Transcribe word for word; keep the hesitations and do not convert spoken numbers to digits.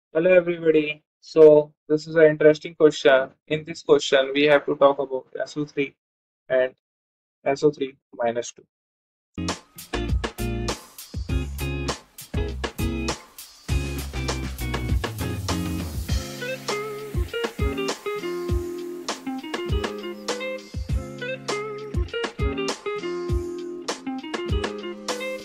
Hello everybody. So this is an interesting question. In this question, we have to talk about S O three and S O three minus two.